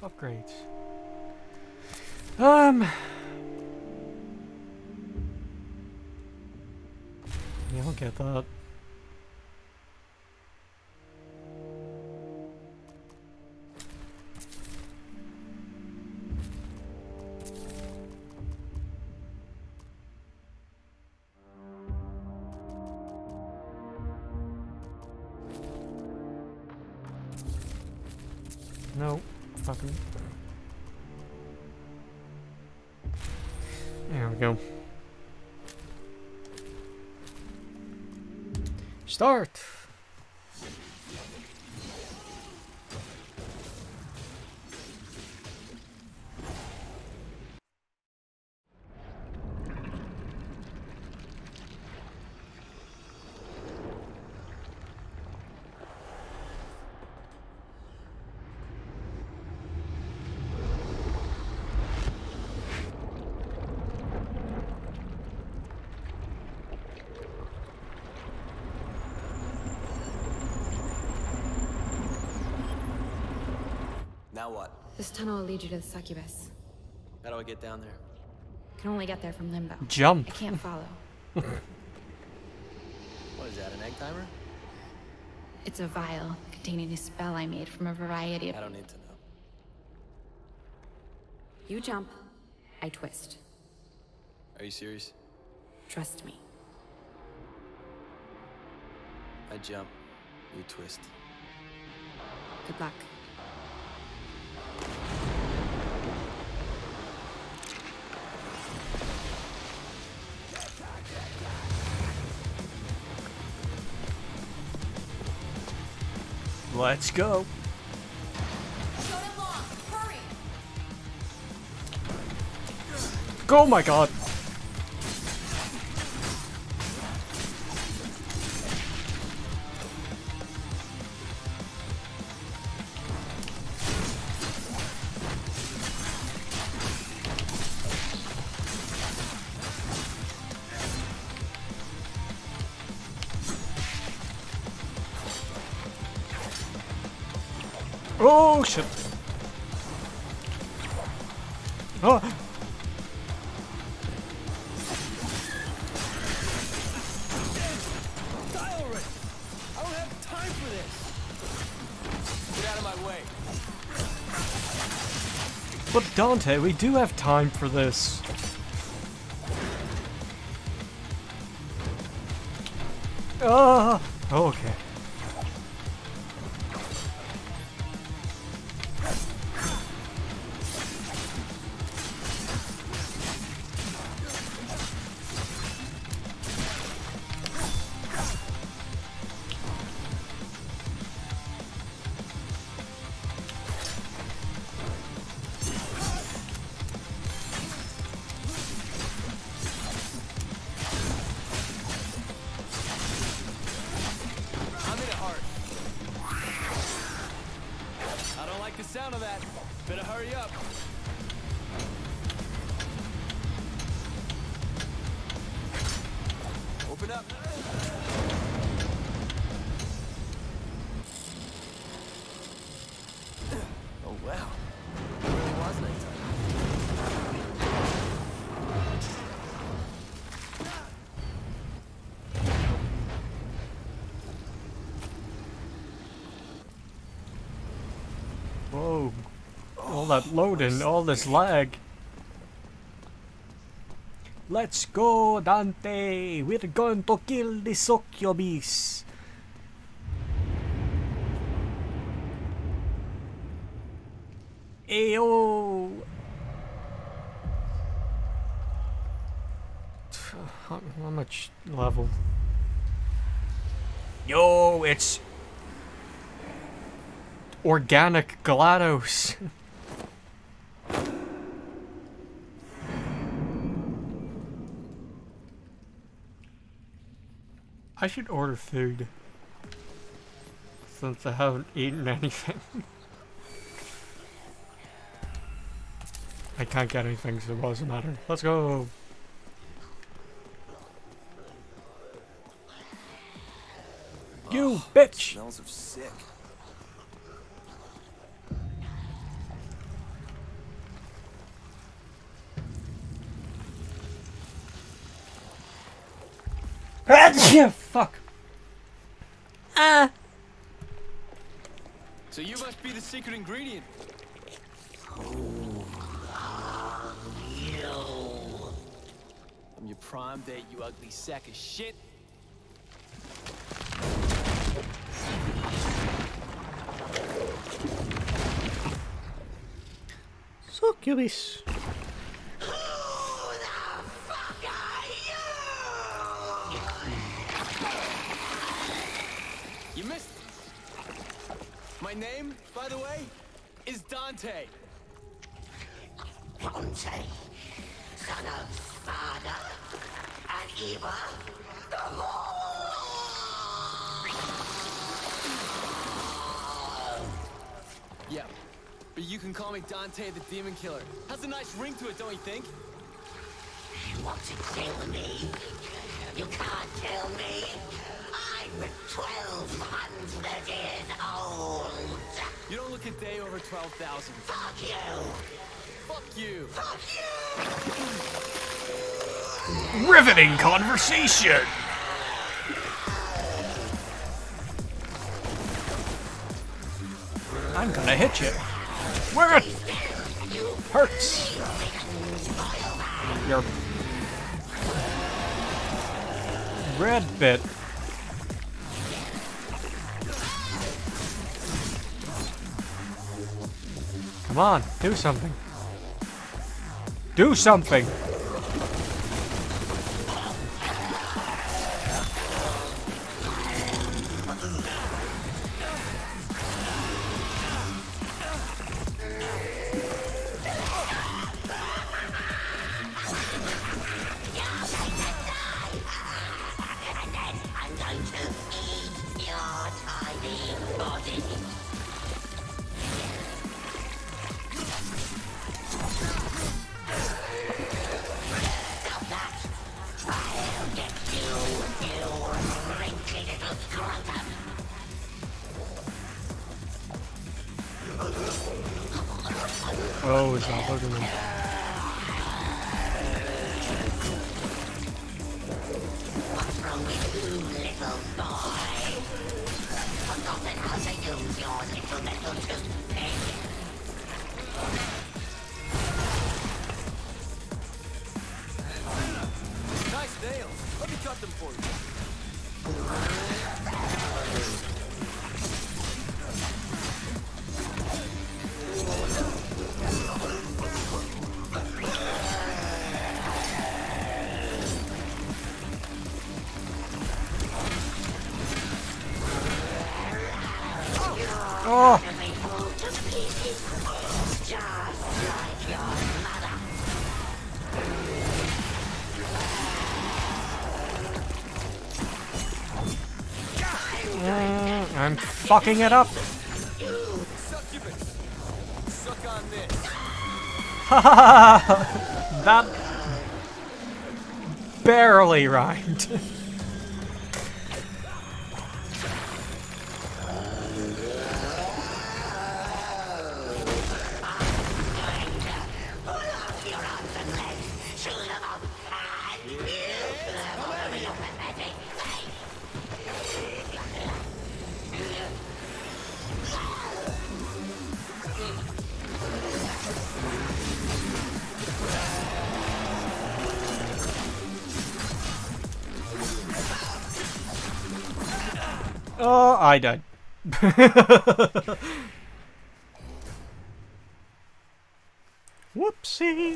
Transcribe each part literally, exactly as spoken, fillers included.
Upgrades. Um. Yeah, I'll get that. No, fucking. There we go. Start! Now what? This tunnel will lead you to the succubus. How do I get down there? Can only get there from Limbo. Jump! I can't follow. What is that, an egg timer? It's a vial containing a spell I made from a variety of... I don't need to know. You jump, I twist. Are you serious? Trust me. I jump, you twist. Good luck. Let's go! Oh my god! Oh shit! Oh! Die already! I don't have time for this! Get out of my way! But Dante, we do have time for this. Ah! Oh, okay. I'm in a heart. I don't like the sound of that. Better hurry up. Open up. Oh wow. It really was nighttime. Whoa. All that loading, all this lag. Let's go, Dante! We're going to kill the succubus! Ayo! How, how much level? Yo, it's organic GLaDOS. I should order food since I haven't eaten anything. I can't get anything, so it doesn't matter. Let's go! You bitch! Smells of sick. Fuck. Ah. So you must be the secret ingredient. Who are you? I'm your prime date, you ugly sack of shit. Succubus. Who the fuck are you? You missed it. My name, by the way, is Dante. Dante, son of Father and Eva, the Yeah, but you can call me Dante the Demon Killer. Has a nice ring to it, don't you think? You want to kill me? You can't kill me. I'm twelve hundred years old. You don't look a day over twelve thousand. Fuck you. Fuck you. Fuck you. Riveting conversation. I'm gonna hit you. Where it hurts. Your red bit. Come on, do something. Do something. I'm going to eat your tiny body. Stop that. I'll get you, you wrinkly little scrotum. Oh, it's not looking at me. What's wrong with you, little boy? Forgotten how to use your little metal toothpick. Nice nails. Let me cut them for you. Oh, mm, I'm fucking it up. Succubus. Suck on this. That barely rhymed. Oh, I died. Whoopsie.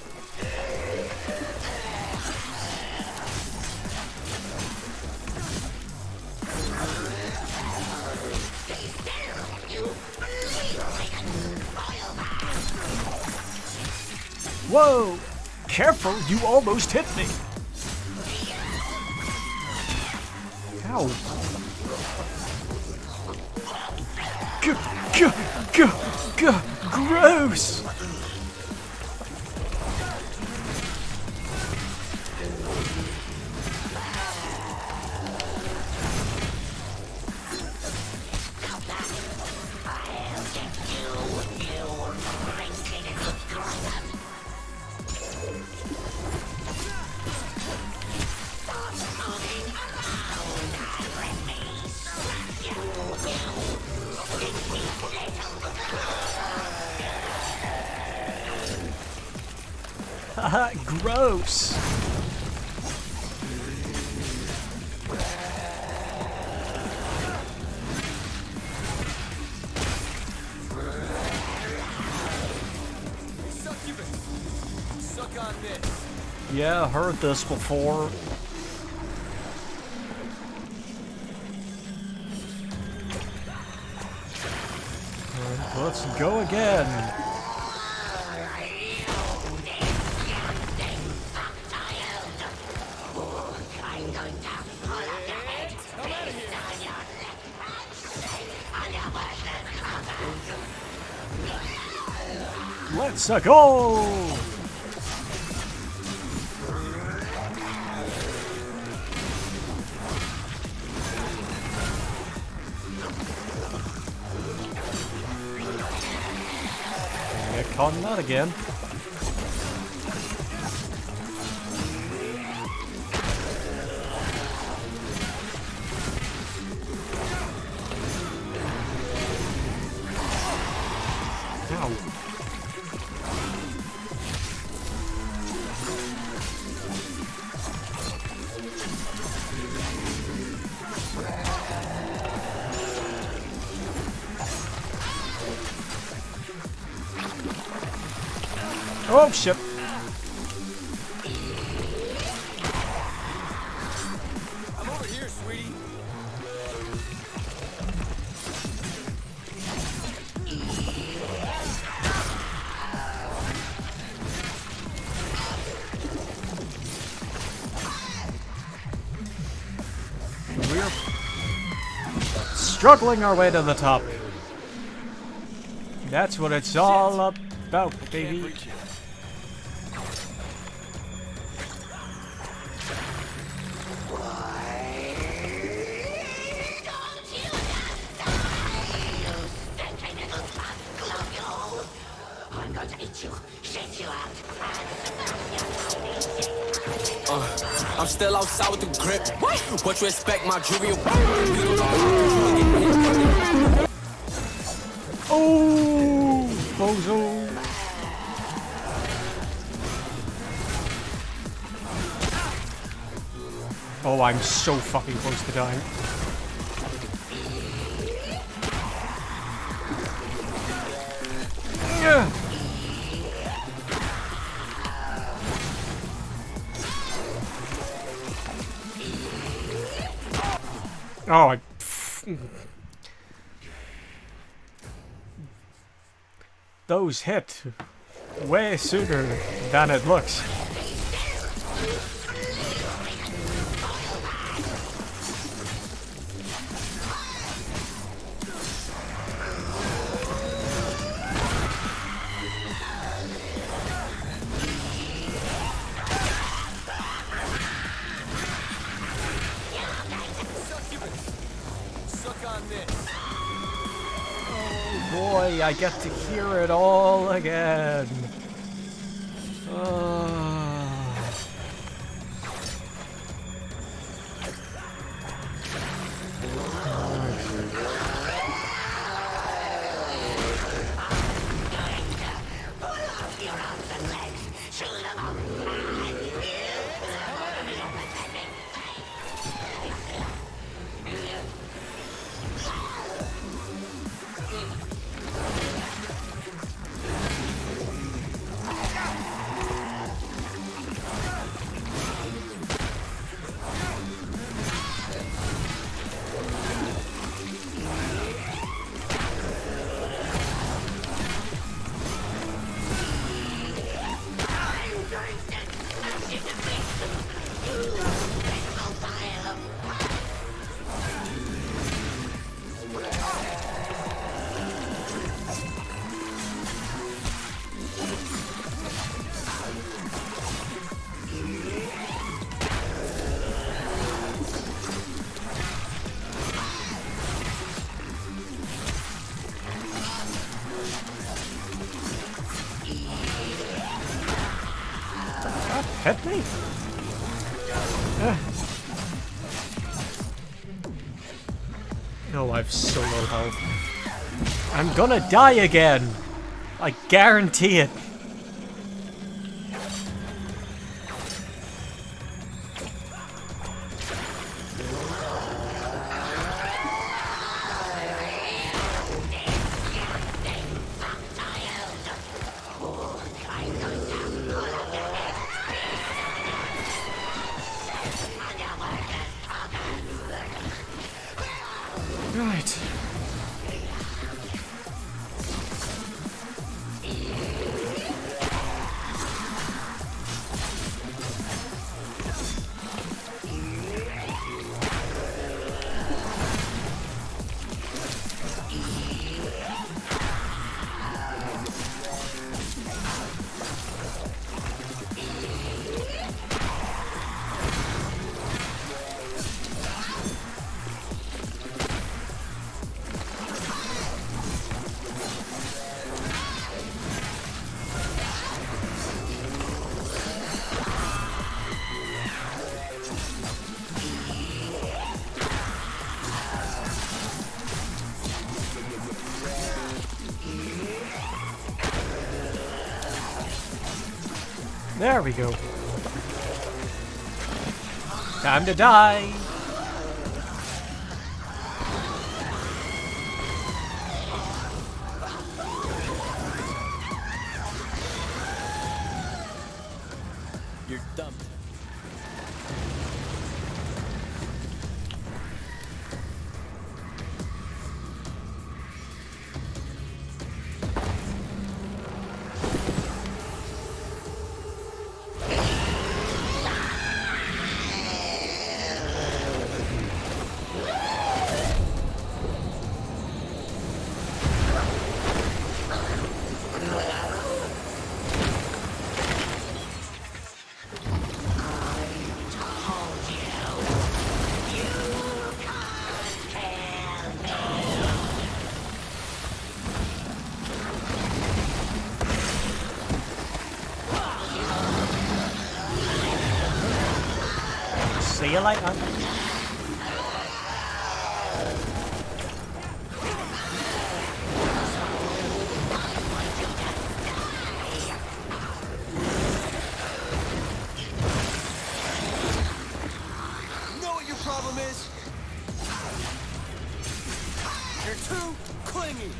Whoa! Careful, you almost hit me. Ow. G g g g gross. Gross. Suck on this. Yeah, heard this before. Let's go again. Let's go. Caught in that again. Ow. Oh shit. I'm over here, sweetie. We're struggling our way to the top. That's what it's all about, baby. Uh, I'm still outside with the grip. What you expect, my jewelry? Oh, bozo. Oh, I'm so fucking close to dying. Yeah. Oh, I... Those hit way sooner than it looks. Boy, I get to hear it all again. Uh... Hit me? Uh. No, I've so low health. I'm gonna die again. I guarantee it. There we go. Time to die. You're dumped. See you later. You know what your problem is? You're too clingy.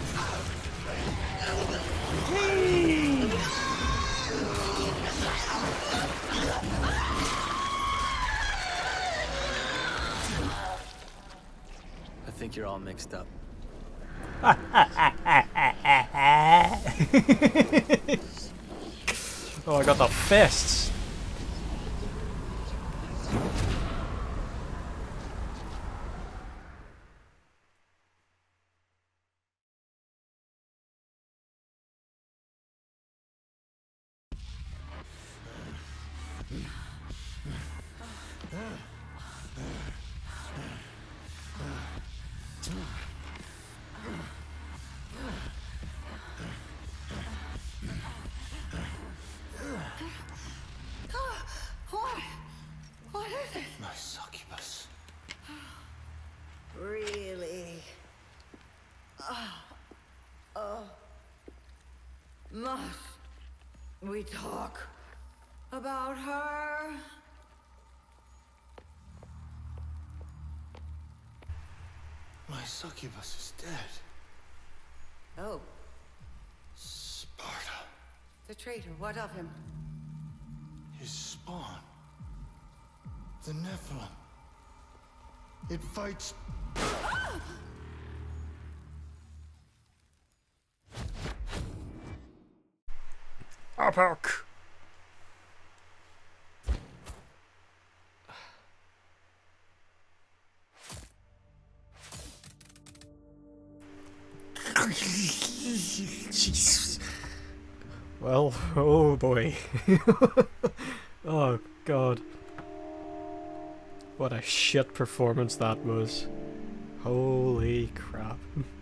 I think you're all mixed up. Oh, I got the fists. What? What is it? My succubus. Really? Oh. Oh. Must we talk about her? My succubus is dead. Oh, Sparta. the traitor. What of him? His spawn. The Nephilim. It fights. Epic. Jesus. Well, oh boy. Oh god. What a shit performance that was. Holy crap.